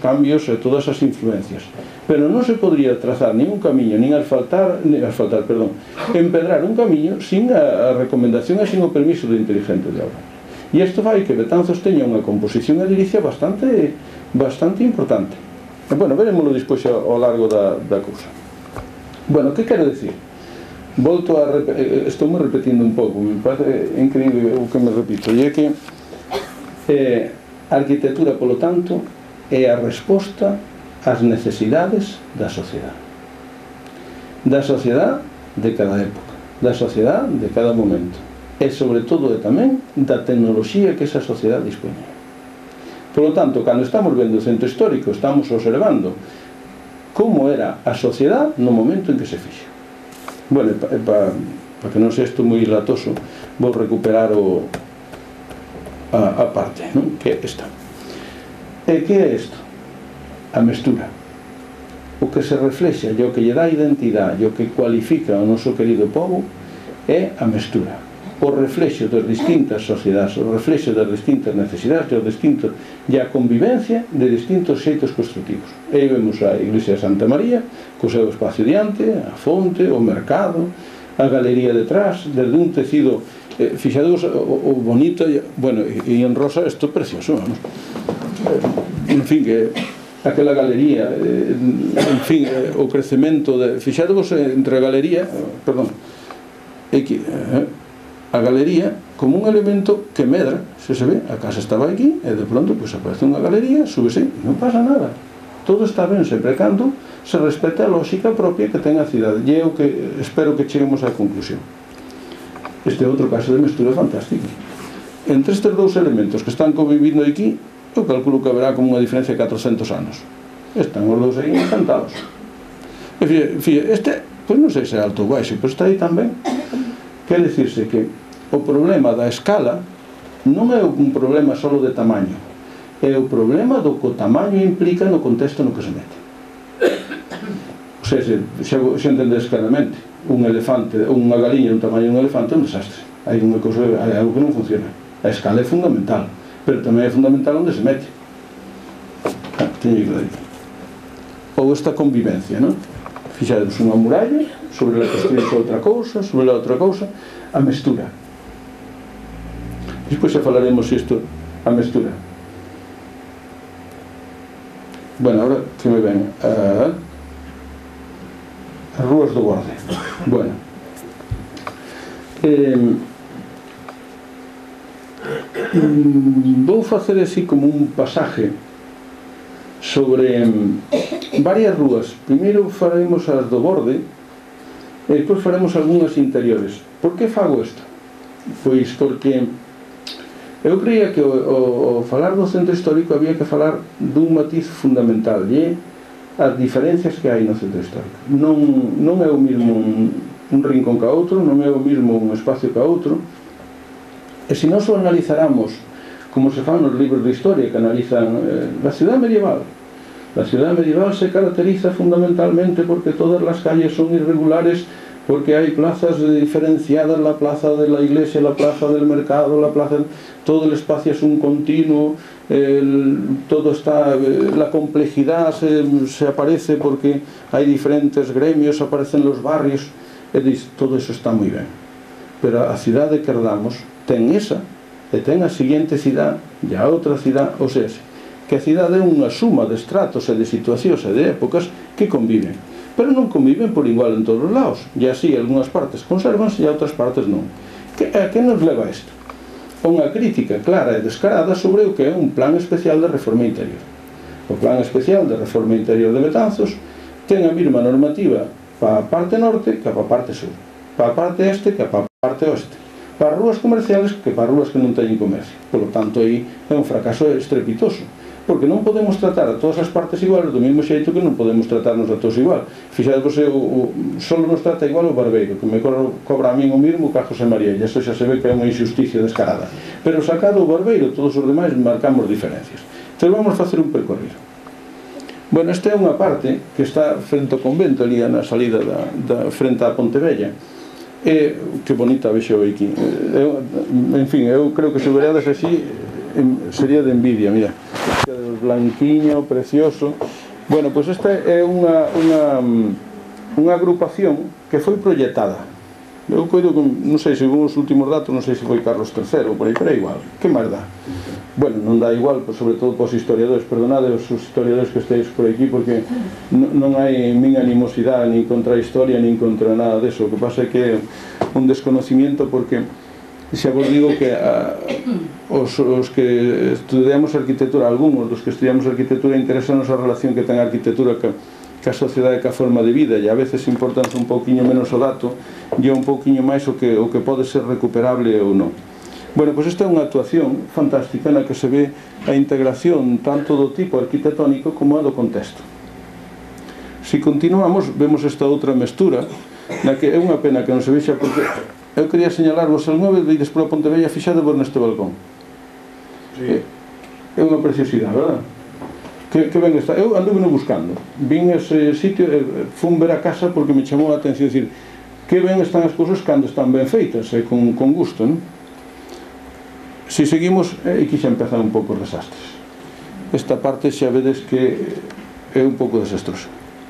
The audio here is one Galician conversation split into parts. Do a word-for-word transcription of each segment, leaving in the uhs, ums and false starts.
cambios e todas as influencias, pero non se podría trazar nin un camiño, nin asfaltar, nin asfaltar, perdón, empedrar un camiño sin a, a recomendación e sin o permiso do inteligente de obra. E isto fai que Betanzos teña unha composición edilicia bastante bastante importante. E, bueno, veremoslo despois ao largo da, da cousa. Bueno, que quero dicir? Volto a... Estou me repetindo un pouco, me parece increíble o que me repito, e é que eh, a arquitectura, polo tanto, é a resposta ás necesidades da sociedade. Da sociedade de cada época, da sociedade de cada momento. E, sobre todo, e tamén da tecnoloxía que esa sociedade dispoñía. Polo tanto, cando estamos vendo o centro histórico, estamos observando como era a sociedade no momento en que se fixo. Bueno, para pa, pa que non sei isto moi latoso, vou recuperar o... a, a parte, non? Que é esta. E que é isto? A mestura. O que se reflexa e o que lle dá identidade e o que cualifica o noso querido povo é a mestura. O reflexo das distintas sociedades, o reflexo das distintas necesidades e, distintos, e a convivencia de distintos xeitos constructivos. E aí vemos a Iglesia de Santa María, co seu espacio diante, a fonte, o mercado, a galería detrás, desde un tecido... Eh, fixados o, o bonito, bueno, e en rosa isto é precioso, vamos. Eh, en fin, que aquela galería, eh, en fin, eh, o crecemento de, fixados entre a galería, perdón, aquí, eh, a galería como un elemento que medra, se se ve, a casa estaba aquí e de pronto pues, aparece unha galería, súbese, non pasa nada, todo está ben sempre cando se respeta a lógica propia que ten a cidade, e é o que espero que cheguemos á conclusión. Este é outro caso de mestura fantástico. Entre estes dous elementos que están convivindo aquí, eu calculo que haberá como unha diferencia de catrocentos anos. Están os dous aí encantados. E fíjate, este, pois non sei se é alto ou baixo, pero está aí tamén. Quer dicirse que o problema da escala non é un problema só de tamaño, é o problema do que o tamaño implica no contexto no que se mete. O sea, se, se, se entendes claramente, un elefante, unha galiña un tamaño dun elefante é un desastre. Hai unha cousa, hai algo que non funciona. A escala é fundamental, pero tamén é fundamental onde se mete. Ah, teño que dar. Ou esta convivencia, non? Fixados unha muralla, sobre a construir outra cousa, sobre a outra cousa, a mestura. Despois xa falaremos isto, a mestura. Bueno, agora que me ven a... as rúas do Borde. Bueno, eh, vou facer así como un pasaje sobre varias rúas. Primeiro faremos as do Borde e depois faremos algunhas interiores. Por que fago isto? Pois porque eu creía que ao falar do centro histórico había que falar dun matiz fundamental, e é as diferencias que hai no centro histórico. Non, non é o mesmo un, un rincón que outro, non é o mesmo un espacio que outro, e se nós o analizáramos como se fan nos libros de historia que analizan eh, a cidade medieval. A cidade medieval se caracteriza fundamentalmente porque todas as calles son irregulares, porque hai plazas diferenciadas, la plaza de la iglesia, la plaza del mercado, la plaza... todo el espacio es un continuo, el, todo está, la complejidad se, se aparece porque hay diferentes gremios, aparecen los barrios, e diz, todo eso está moi ben, pero a cidade que herdamos ten esa, e ten a seguinte cidade e a outra cidade, ou seja, que a cidade é unha suma de estratos e de situacións e de épocas que conviven, pero non conviven por igual en todos os lados, e así algunhas partes conservanse e outras partes non. Que, a que nos leva isto? Unha crítica clara e descarada sobre o que é un plan especial de reforma interior. O plan especial de reforma interior de Betanzos ten a mesma normativa para a parte norte que para a parte sur, para a parte este que para a parte oeste, para as rúas comerciales que para as rúas que non teñen comercio. Por lo tanto, aí é un fracaso estrepitoso, porque non podemos tratar a todas as partes iguales do mesmo xeito que non podemos tratarnos a todos igual. Fixadevos, o, o, solo nos trata igual o barbeiro, que me cobra, cobra a min o mismo que a José María, e iso xa se ve que é unha injusticia descarada. Pero sacado o barbeiro, todos os demais marcamos diferencias. Entón vamos facer un percorrido. Bueno, esta é unha parte que está frente ao convento, ali na salida da, da frente á Pontevella. E que bonita vexo aquí. Eu, en fin, eu creo que se vereades así sería de envidia, mira. blanquiño, precioso. Bueno, pois esta é unha, unha, unha agrupación que foi proyectada. Eu coido, non sei, según os últimos datos, non sei se foi Carlos terceiro ou por aí, pero é igual, que máis dá? Bueno, non dá igual, pues, sobre todo para os historiadores, perdonade os historiadores que estéis por aquí, porque non hai min animosidade nin contra a historia, nin contra nada deso. O que pasa é que é un desconocimiento, porque xa vos digo que a, os, os que estudiamos arquitectura, algúns dos que estudiamos arquitectura, interesanos a relación que ten a arquitectura que que a sociedade, que a forma de vida, e a veces importanse un pouquiño menos o dato e un pouquiño máis o que, o que pode ser recuperable ou non. Bueno, pois esta é unha actuación fantástica na que se ve a integración tanto do tipo arquitectónico como a do contexto. Se continuamos, vemos esta outra mestura, na que é unha pena que non se vexa, porque eu quería señalarvos algunha vez vedes pola Pontevella, fixadevos neste balcón. Sí. É unha preciosidade, verdad? Que, que ben está. Eu anduve no buscando, vin ese sitio, fun ver a casa porque me chamou a atención, decir, que ben están as cousas cando están ben feitas e con, con gusto, non? Se seguimos, e aquí xa empezan un pouco os desastres. Esta parte xa vedes que é un pouco desastrosa.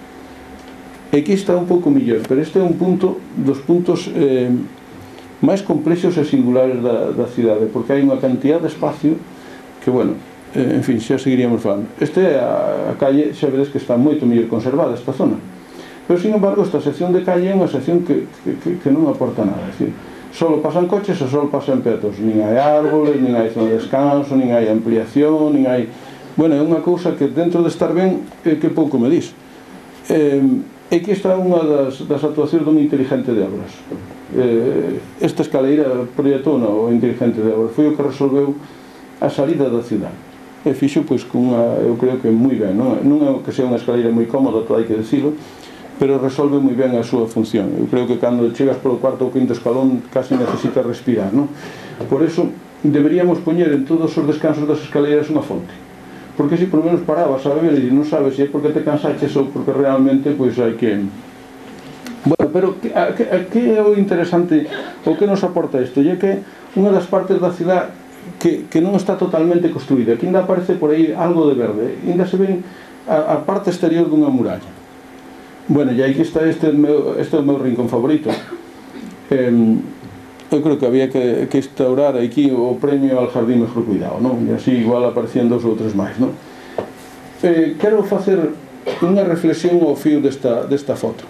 Aquí está un pouco millor, pero este é un punto dos puntos eh, máis complexos e singulares da, da cidade, porque hai unha cantidad de espacio que, bueno, en fin, xa seguiríamos falando. Este é a, a calle, xa vedes que está moito mellor conservada esta zona, pero sin embargo esta sección de calle é unha sección que, que, que non aporta nada. É dicir, só pasan coches e só pasan peatóns, nin hai árboles, nin hai zona de descanso, nin hai ampliación, nin hai... Bueno, é unha cousa que dentro de estar ben é que pouco me dis. eh, e que está unha das, das actuacións dun inteligente de obras. Eh, esta escaleira proyectona o inteligente de obras foi o que resolveu a salida da cidade. E fixo, pois, cunha, eu creo que moi ben, non, non é que sea unha escaleira moi cómoda, todo hai que decilo, pero resolve moi ben a súa función. Eu creo que cando chegas polo cuarto ou quinto escalón casi necesitas respirar, non? Por eso deberíamos poñer en todos os descansos das escaleiras unha fonte, porque se por lo menos parabas a beber e non sabes se é porque te cansaches ou porque realmente, pois, hai que... Bueno, pero a, que, a que é o interesante, o que nos aporta isto? E é que unha das partes da cidade Que, que non está totalmente construída, que ainda aparece por aí algo de verde, ainda se ven a, a parte exterior dunha muralla. Bueno, e aquí está, este, meu, este é o meu rincón favorito. eh, eu creo que había que, que instaurar aquí o premio al jardín mejor cuidado, non? E así igual aparecían dos ou tres máis, non? Eh, quero facer unha reflexión ao fío desta, desta foto.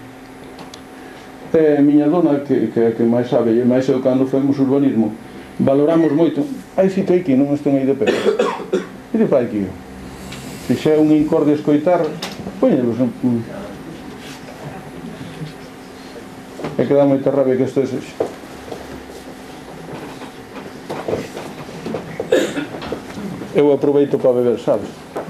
Eh, miña dona, que, que, que máis sabe, e máis eu cando fomos urbanismo, valoramos moito. Hai sitio aquí, non estén aí de pé. E de para aquí. Se xa é un incorde escoitar, poñelos. É que dá moita rabia que isto é xexe. Eu aproveito para beber, sabes?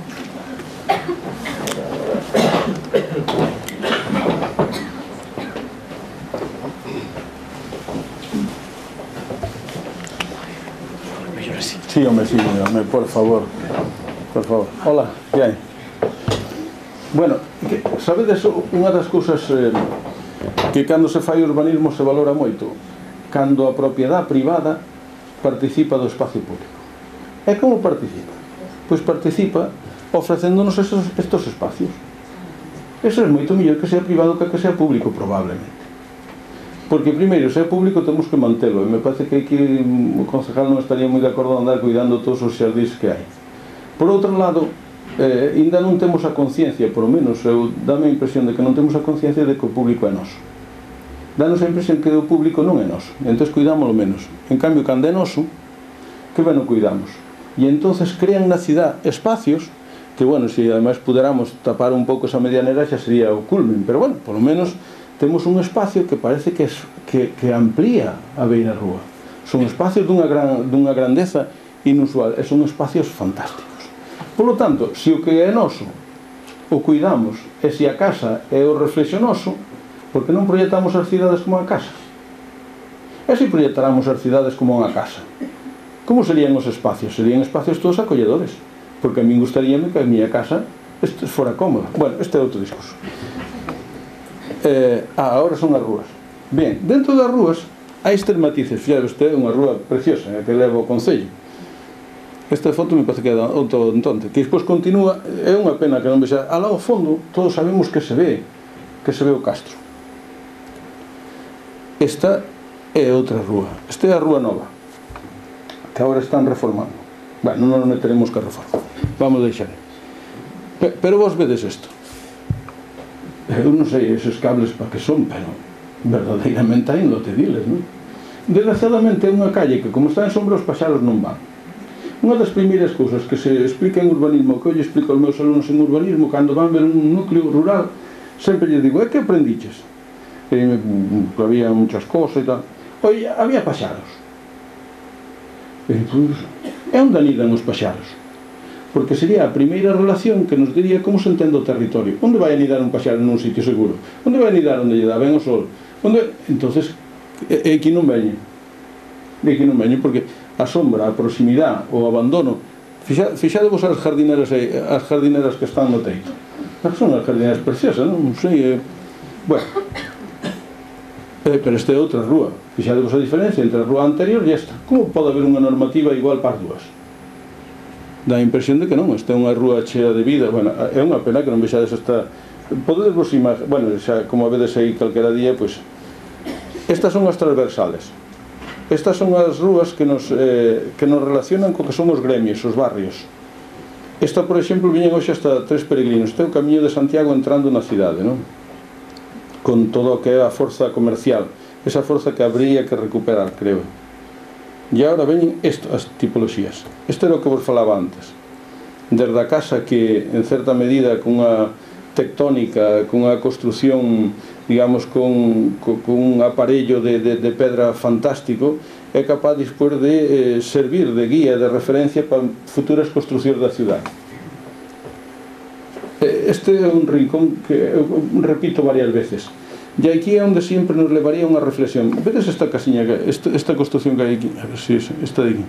Sí, hombre, sí, hombre, por favor. Por favor. Hola, que hai? Bueno, que, sabedes unha das cousas eh, que cando se fai urbanismo se valora moito? Cando a propiedade privada participa do espacio público. E como participa? Pois participa ofrecéndonos estos, estos espacios. Eso é moito mellor que sea privado que que sea público, probablemente. Porque primeiro, se é público, temos que mantelo, e me parece que aquí o concejal non estaría moi de acordo de andar cuidando todos os xardís que hai. Por outro lado, eh, ainda non temos a conciencia, por lo menos eu dame a impresión de que non temos a conciencia de que o público é noso. Danos a impresión que o público non é noso, entón cuidámoslo menos. En cambio, cando é noso, que ben o cuidamos. E entonces crean na cidade espacios que, bueno, se ademais puderamos tapar un pouco esa medianera xa sería o culmen, pero bueno, por lo menos temos un espacio que parece que, es, que, que amplía a beira rúa. Son espacios dunha, gran, dunha grandeza inusual, e son espacios fantásticos. Por lo tanto, se o que é noso o cuidamos, e se a casa é o reflexo noso, porque non proyectamos as cidades como a casa? E se proyectáramos as cidades como unha casa? Como serían os espacios? Serían espacios todos acolledores, porque a min gustaríame que a miña casa fora cómoda. Bueno, este é outro discurso. Eh, ah, agora son as rúas. Ben, dentro das rúas hai estes matices. Fíjate, este é unha rúa preciosa, que leva o concello. Esta foto me parece que é outro entonces, que despois continúa, é unha pena que non vexa, alá ao fondo todos sabemos que se ve, que se ve o castro. Esta é outra rúa, esta é a Rúa Nova, que agora están reformando. Bueno, non nos meteremos que reforma, vamos deixar. Pero vos vedes isto. Eu non sei esos cables para que son, pero verdadeiramente hai un lote diles, non? Desgraciadamente é unha calle que, como está en sombra, os paxaros non van. Unha das primeiras cousas que se explica en urbanismo, que eu lle explico aos meus alumnos en urbanismo, cando van ver un núcleo rural, sempre lle digo, é que aprendiches? E que había muchas cosas e tal. Oye, había paxaros. E, pues, é onde anidan os paxaros. Porque sería a primeira relación que nos diría como se entende o territorio. Onde vai anidar un paxaro nun sitio seguro? Onde vai anidar onde lle dá ben o sol? Onde... Entonces, é que non veñe. É que non veñe, porque a sombra, a proximidade, o abandono. Fixadevos as jardineras as jardineras que están no teito. Son as jardineras preciosas, non sei. Eh... Bueno, eh, pero esta é outra rúa. Fixadevos a diferencia entre a rúa anterior e esta. Como pode haber unha normativa igual para as dúas? Dá a impresión de que non. Esta é unha rúa chea de vida. Bueno, é unha pena que non vexades esta. Podedes vos imaginar, bueno, xa, como vedes aí calquera día, pois estas son as transversales. Estas son as rúas que nos, eh, que nos relacionan co que son os gremios, os barrios. Esta, por exemplo, viñen hoxe hasta tres peregrinos. Este é o camiño de Santiago entrando na cidade, non? Con todo o que é a forza comercial, esa forza que habría que recuperar, creo. E agora veñen isto, as tipoloxías. Isto era o que vos falaba antes. Desde a casa que, en certa medida, cunha tectónica, cunha construción, digamos, con, con, con un aparello de, de, de pedra fantástico, é capaz despois de eh, servir de guía, de referencia para futuras construcións da cidade. Este é un rincón que eu repito varias veces. E aquí é onde sempre nos levaría unha reflexión. Vedes esta casiña, esta, esta construción que hai aquí? A ver se si esta de aquí.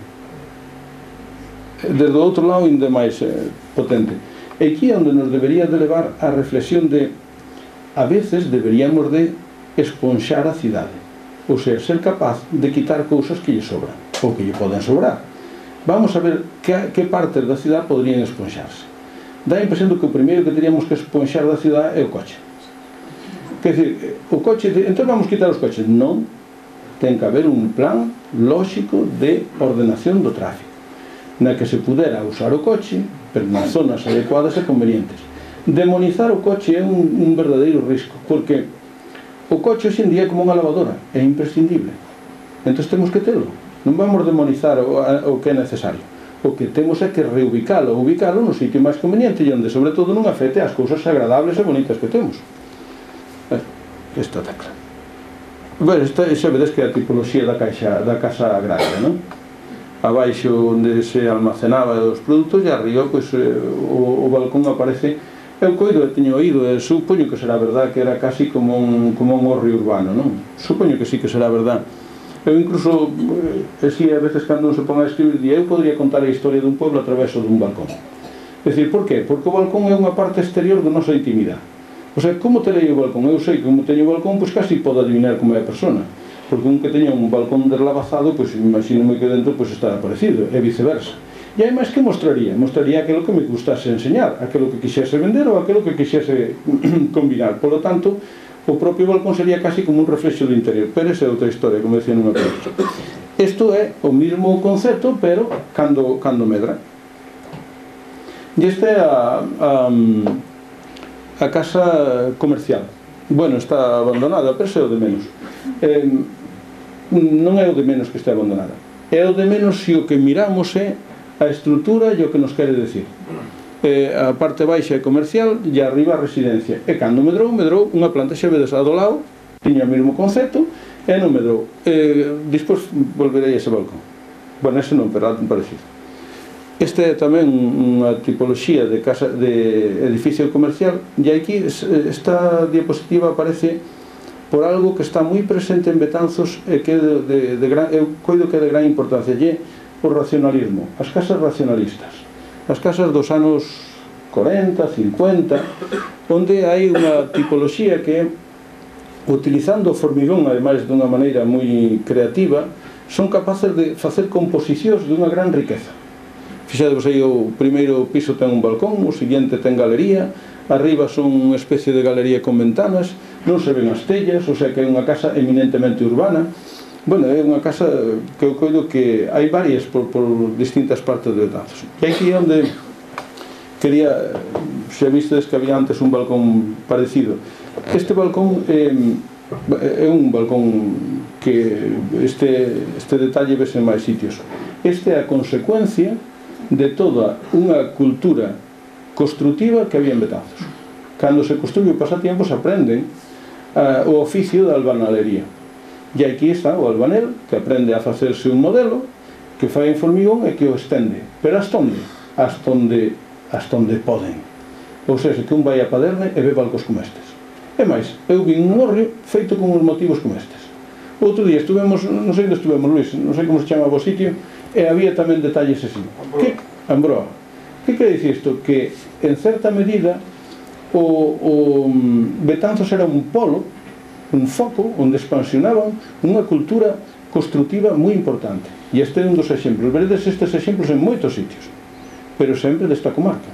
Desde o outro lado ainda máis eh, potente. E aquí é onde nos debería de levar a reflexión de a veces deberíamos de esponxar a cidade, ou seja, ser capaz de quitar cousas que lle sobran ou que lle poden sobrar. Vamos a ver que, que partes da cidade poderían esponxarse. Dá a impresión de que o primeiro que teríamos que esponxar da cidade é o coche. Quer dizer, o coche, entón vamos quitar os coches. Non, ten que haber un plan lóxico de ordenación do tráfico na que se pudera usar o coche, pero nas zonas adecuadas e convenientes. Demonizar o coche é un, un verdadeiro risco, porque o coche hoxe en día é como unha lavadora, é imprescindible. Entón temos que telo. Non vamos demonizar o, o que é necesario. O que temos é que reubicalo, ubicalo no sitio máis conveniente e onde, sobre todo, non afecte as cousas agradables e bonitas que temos. Esta tecla. Bueno, esta, xa vedes que é a tipoloxía da, caixa, da casa agraria, non? Abaixo onde se almacenaba os produtos e arriba pois, o, o balcón aparece. Eu coido e teño oído e supoño que será verdad que era casi como un, como un horrio urbano, non? Supoño que sí que será verdad. Eu incluso, eh, si a veces cando se pon a escribir, eu podría contar a historia dun pueblo a través dun balcón. É dicir, por qué? Porque o balcón é unha parte exterior da nosa intimidade. O sea, como terei o balcón? Eu sei que como teño o balcón, pois casi podo adivinar como é a persona. Porque un que teña un balcón deslavazado, pois imagínome que dentro pois estará parecido, e viceversa. E aí máis que mostraría? Mostraría aquilo que me gustase enseñar, aquilo que quixese vender ou aquilo que quixese combinar. Por lo tanto, o propio balcón sería casi como un reflexo do interior. Pero esa é outra historia, como decía nunha película. Isto é o mesmo concepto, pero cando, cando medra. E esta é a, a, a casa comercial. Bueno, está abandonada, pero é o de menos. Eh, non é o de menos que está abandonada. É o de menos se o que miramos é a estrutura e o que nos quere decir. Eh, a parte baixa é comercial e arriba a residencia. E cando medrou, medrou unha planta, xa vedes a do lado, tiña o mesmo concepto, e non medrou. Eh, despois volverei a ese balcón. Bueno, ese non, pero algo parecido. Esta é tamén unha tipoloxía de, casa, de edificio comercial, e aquí esta diapositiva aparece por algo que está moi presente en Betanzos e que de, de, de gran, eu coido que é de gran importancia, e o racionalismo, as casas racionalistas, as casas dos anos corenta, cincuenta, onde hai unha tipoloxía que, utilizando o formigón, ademais dunha maneira moi creativa, son capaces de facer composicións dunha gran riqueza. Fixadevos aí, o primeiro piso ten un balcón, o seguinte ten galería, arriba son unha especie de galería con ventanas, non se ven as tellas, o sea que é unha casa eminentemente urbana. Bueno, é unha casa que eu coido que hai varias por, por distintas partes de Betanzos. E aquí é onde quería, xa vistedes que había antes un balcón parecido. Este balcón é, é un balcón que este, este detalle vese en máis sitios. Este é a consecuencia de toda unha cultura construtiva que había en Betanzos. Cando se construye o pasatiempo se aprenden uh, o oficio da albanalería. E aquí está o albanel, que aprende a facerse un modelo, que fai en formigón e que o estende. Pero hasta onde? Hasta onde, hasta onde poden. Ou seja, que un vai a Paderne e ve balcos como estes. E máis, eu vi un morrio feito con uns motivos como estes. Outro día estuvemos, non sei onde estuvemos, Luis, non sei como se chamaba o sitio, e había tamén detalles así. Que? Ambroa. Que quere dicir isto? Que, en certa medida, o, o Betanzos era un polo, un foco onde expansionaban unha cultura construtiva moi importante. E este é un dos exemplos. Veredes estes exemplos en moitos sitios, pero sempre desta comarca.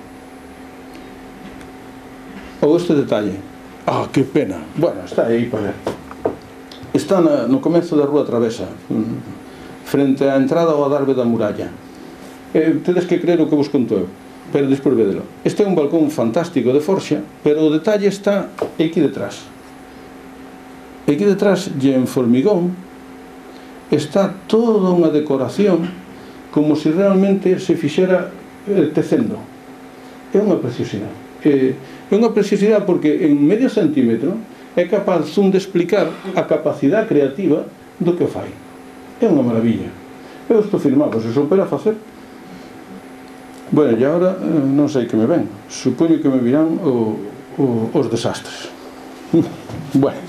Ou este detalle. Ah, que pena. Bueno, está aí para ver. Está na, no comezo da Rúa Travesa, frente á entrada ao adarve da muralla. Eh, tedes que creer o que vos conto eu, pero despois vedelo. Este é un balcón fantástico de forxa, pero o detalle está aquí detrás. Aquí detrás, e en formigón, está toda unha decoración como se realmente se fixera eh, tecendo. É unha preciosidade. Eh, é unha preciosidade porque en medio centímetro é capaz un de explicar a capacidade creativa do que fai. É unha maravilla. Eu estou firmado, se soupera facer. Bueno, e agora non sei que me ven. Supoño que me virán o, o, os desastres. Bueno,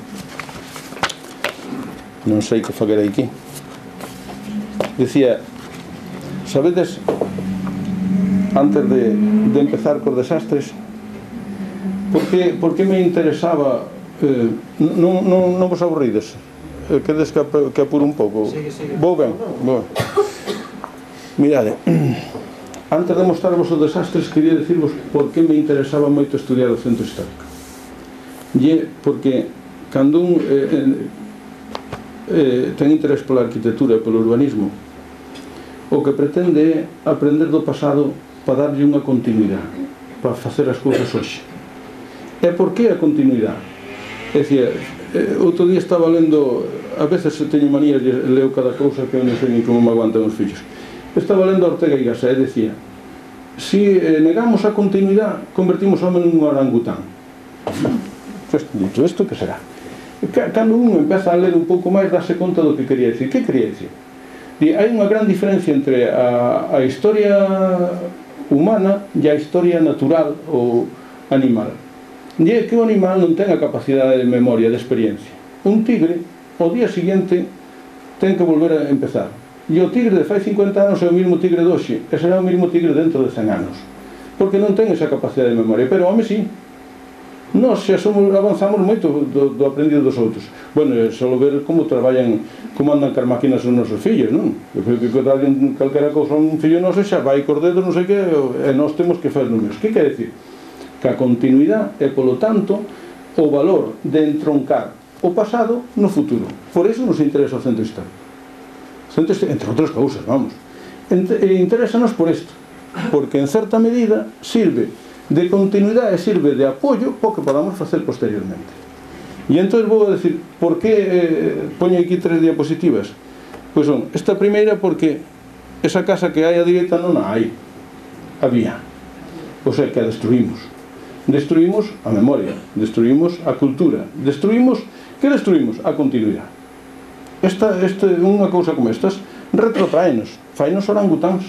non sei que faguera aquí. Dicía, sabedes, antes de, de empezar cos desastres, por que, por que me interesaba eh, non, non, non vos aburrides? Eh, quedes que, que apuro un pouco? Sigue, sigue. Vou ben, vou. Mirade, antes de mostrarvos os desastres, quería decirvos por que me interesaba moito estudiar o centro histórico. E porque cando un eh, eh, Eh, ten interés pola arquitectura e polo urbanismo, o que pretende é aprender do pasado para darlle unha continuidade, para facer as cousas hoxe. E por que a continuidade? É dicir, eh, outro día estaba lendo, a veces teño manías e leo cada cousa que eu non sei ni como me aguantan os fillos. Estaba lendo a Ortega y Gasset e decía, si eh, negamos a continuidade, convertimos ao menos nun orangután. Dito isto, que será? Cando un empeza a ler un pouco máis, dase conta do que quería dicir. Que quería dicir? E hai unha gran diferencia entre a, a historia humana e a historia natural ou animal. E é que o animal non ten a capacidade de memoria, de experiencia. Un tigre, ao día seguinte, ten que volver a empezar. E o tigre de fai cincuenta anos é o mesmo tigre de hoxe, e será o mesmo tigre dentro de cen anos. Porque non ten esa capacidade de memoria, pero o home sí. Nós xa somos, avanzamos moito do, do aprendido dos outros. Bueno, é só ver como traballan, como andan car máquinas os nosos fillos, non? Eu creo que traballan calquera cousa un fillo noso xa vai cos dedos, non sei que, e nós temos que fazer números. Que quer decir? Que a continuidade é, polo tanto, o valor de entroncar o pasado no futuro. Por iso nos interesa o centro histórico. O centro histórico, entre outras cousas, vamos. E interesanos por isto, porque en certa medida sirve de continuidade e sirve de apoio para o que podamos facer posteriormente. E entón vou a decir, por que eh, poño aquí tres diapositivas? Pois son, esta primeira porque esa casa que hai a direita non a hai, había, o sea que a destruímos. Destruímos a memoria, destruímos a cultura, destruímos, que destruímos? A continuidade. Esta, esta, unha cousa como estas retrotraenos, fainos orangutáns.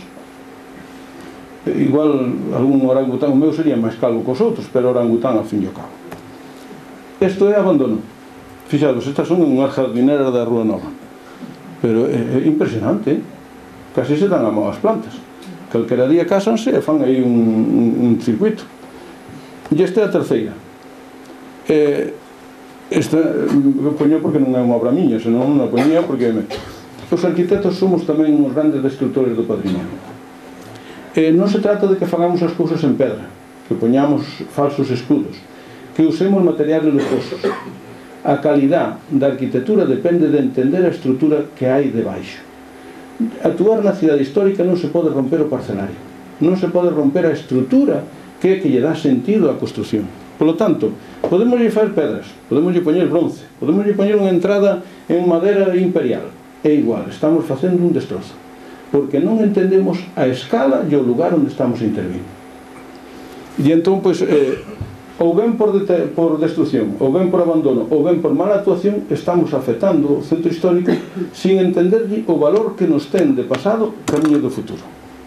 Igual algún orangután, o meu sería máis calvo que os outros, pero orangután ao fin e ao cabo. Isto é abandono. Fixados, estas son unhas jardineras da Rúa Nova, pero é, é impresionante, eh? Casi se dan a mão as plantas. Calquera día cásanse e fan aí un, un, un circuito. E esta é a terceira. Eh, esta eu poño porque non é unha obra miña, senón non a poñía porque me... os arquitectos somos tamén uns grandes descriptores do patrimonio. eh, non se trata de que fagamos as cousas en pedra, que poñamos falsos escudos, que usemos materiales lujosos. A calidad da arquitectura depende de entender a estrutura que hai debaixo. Actuar na cidade histórica non se pode romper o parcelario, non se pode romper a estrutura que é que lle dá sentido á construción. Por lo tanto, podemos lle fazer pedras, podemos lle poñer bronce, podemos lle poñer unha entrada en madeira imperial. É igual, estamos facendo un destrozo, porque non entendemos a escala e o lugar onde estamos a intervir. E entón, pois, eh, ou ben por, de, por destrucción, ou ben por abandono, ou ben por mala actuación, estamos afectando o centro histórico sin entenderlle o valor que nos ten de pasado camiño do futuro.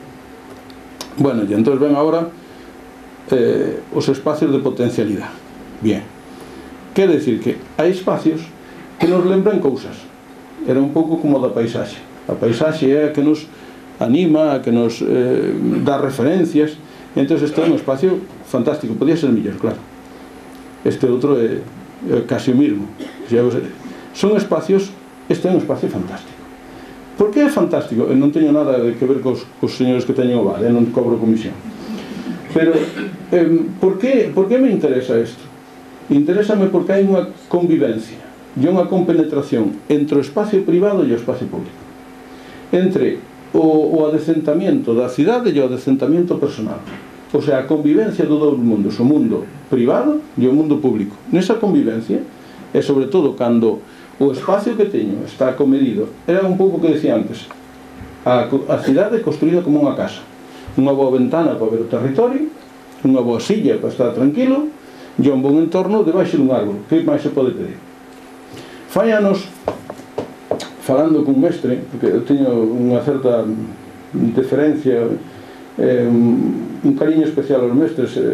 Bueno, e entón ven agora eh, os espacios de potencialidade. Bien, quer decir que hai espacios que nos lembran cousas. Era un pouco como da paisaxe. A paisaxe é a que nos anima, a que nos eh, dá referencias. Entón este é un espacio fantástico, podía ser mellor, claro. Este outro é, é casi o mismo. Son espacios, este é un espacio fantástico. Por que é fantástico? Eu non teño nada que ver cos, cos señores que teñen o bar, eu non cobro comisión. Pero, eh, por, que, por que me interesa isto? Interésame porque hai unha convivencia e unha compenetración entre o espacio privado e o espacio público, entre o, o adecentamento da cidade e o adecentamento personal, o sea, a convivencia do doble mundo, o mundo privado e o mundo público. Nesa convivencia, e sobre todo cando o espacio que teño está comedido, era un pouco que decía antes, a, a cidade construída como unha casa, unha boa ventana para ver o territorio, unha boa silla para estar tranquilo e un bon entorno debaixo dun árbol. Que máis se pode pedir? Fai anos, falando cun mestre, porque eu teño unha certa deferencia, eh, un cariño especial aos mestres, eh,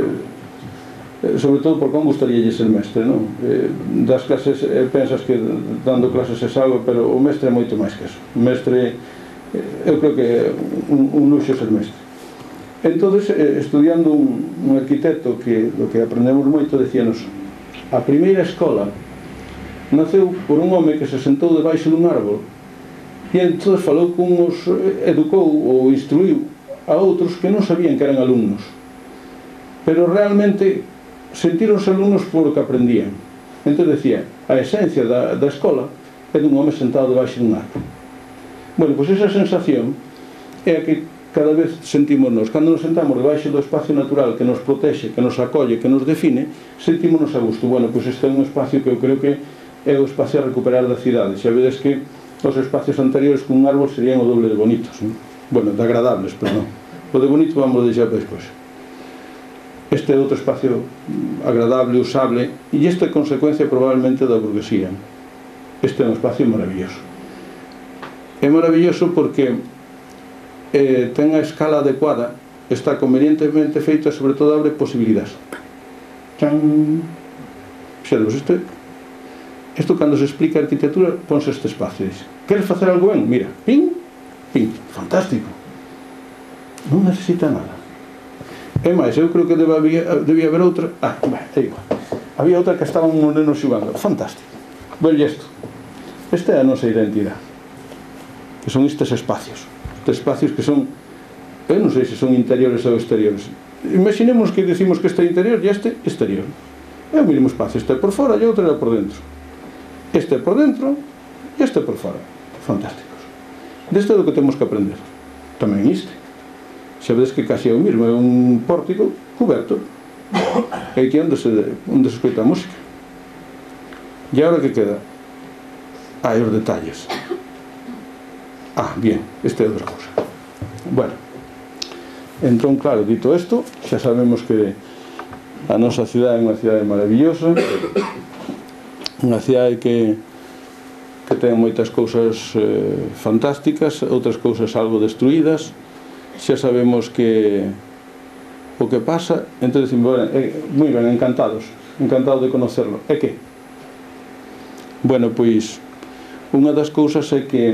sobre todo porque non gustaría ser mestre, non? Eh, das clases, eh, pensas que dando clases é algo, pero o mestre é moito máis que eso. O mestre, eh, eu creo que é un, un luxo ser mestre. Entón, estudiando un, un arquitecto que do que aprendemos moito, decíanos: a primeira escola naceu por un home que se sentou debaixo dun árbol e entón falou con uns, educou ou instruiu a outros que non sabían que eran alumnos, pero realmente sentíronse alumnos polo que aprendían. Entón decía, a esencia da, da escola é dun home sentado debaixo dun árbol. Bueno, pois esa sensación é a que cada vez sentimos nos, cando nos sentamos debaixo do espacio natural que nos protexe, que nos acolle, que nos define, sentímonos a gusto. Bueno, pois este é un espacio que eu creo que é o espacio a recuperar da cidade. Xa vedes que os espacios anteriores con un árbol serían o doble de bonitos, non? Bueno, de agradables, perdón. O de bonito vamos a deixar para despois. Este é outro espacio agradable, usable, e isto é consecuencia probablemente da burguesía. Este é un espacio maravilloso. É maravilloso porque Eh, ten a escala adecuada, está convenientemente feita, sobre todo abre posibilidades. Chan. Xervos, isto, isto cando se explica a arquitectura, ponse este espacio. Dice, queres facer algo ben? Mira, pin, pin, fantástico. Non necesita nada. É máis, eu creo que debía, debía haber outra. Ah, é igual. Había outra que estaban uns nenos xugando. Fantástico. Velle isto. Esta é a nosa identidade. Que son estes espacios. Espacios que son, eu non sei se son interiores ou exteriores. Imaginemos que decimos que este é interior e este exterior. É o mesmo espacio, este é por fora e outro é por dentro. Este é por dentro e este é por fora. Fantásticos. Deste é do que temos que aprender. Tamén este. Xa vedes que casi é o mesmo, é un pórtico coberto. É aquí onde se, onde se escoita a música. E agora que queda? Hai os detalles. Ah, bien, este é outra cousa. Bueno, entón, claro, dito isto, xa sabemos que a nosa cidade é unha cidade maravillosa, unha cidade que, que ten moitas cousas eh, fantásticas, outras cousas algo destruídas. Xa sabemos que o que pasa, entón decimos, bueno, eh, moi ben, encantados, encantados de conocerlo. E que? Bueno, pois, unha das cousas é que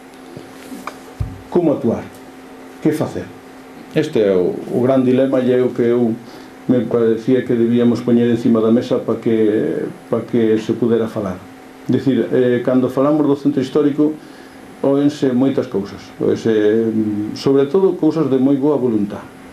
como actuar, que facer. Este é o, o gran dilema e é o que eu me parecía que debíamos poñer encima da mesa para que, para que se pudera falar. Decir, eh, cando falamos do centro histórico oense moitas cousas, oense, sobre todo cousas de moi boa voluntad.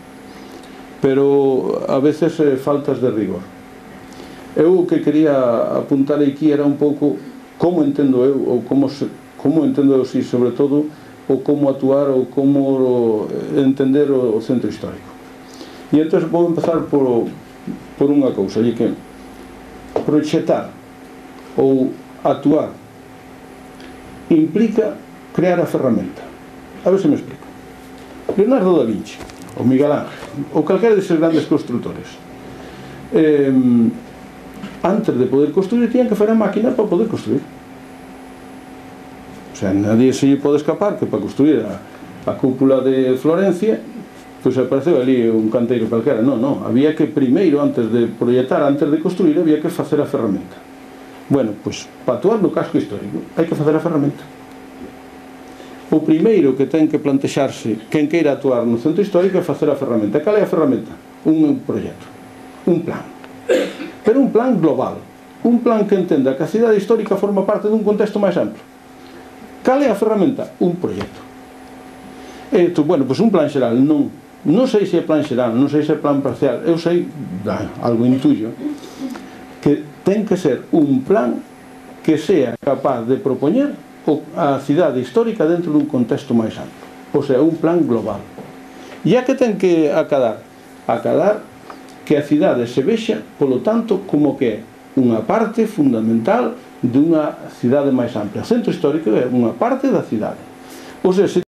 pero a veces eh, faltas de rigor. Eu o que quería apuntar aquí era un pouco como entendo eu, ou como, se, como entendo eu, si, sobre todo, o como actuar ou como entender o centro histórico. E entón vou empezar por, por unha cousa, e que proxetar ou actuar implica crear a ferramenta. A ver se me explico. Leonardo da Vinci, ou Miguel Ángel, ou calquera deses grandes constructores, eh, antes de poder construir, tiñan que facer a máquina para poder construir. O sea, nadie se lle pode escapar que para construir a, a cúpula de Florencia, pois apareceu ali un canteiro calquera. Non, non, había que primeiro, antes de proyectar, antes de construir, había que facer a ferramenta. Bueno, pois, para actuar no casco histórico, hai que facer a ferramenta. O primeiro que ten que plantexarse quen queira actuar no centro histórico é facer a ferramenta. Cal é a ferramenta? Un proxecto, un plan. Pero un plan global, un plan que entenda que a cidade histórica forma parte dun contexto máis amplo. Cal é a ferramenta? Un proxecto. E, bueno, pois un plan xeral, non, non sei se é plan xeral, non sei se é plan parcial, eu sei, algo intuyo, que ten que ser un plan que sea capaz de propoñer a cidade histórica dentro dun contexto máis amplo. O sea, un plan global. E a que ten que acadar? Acadar que a cidade se vexa, polo tanto, como que é unha parte fundamental dunha cidade máis ampla. O centro histórico é unha parte da cidade. O sea, se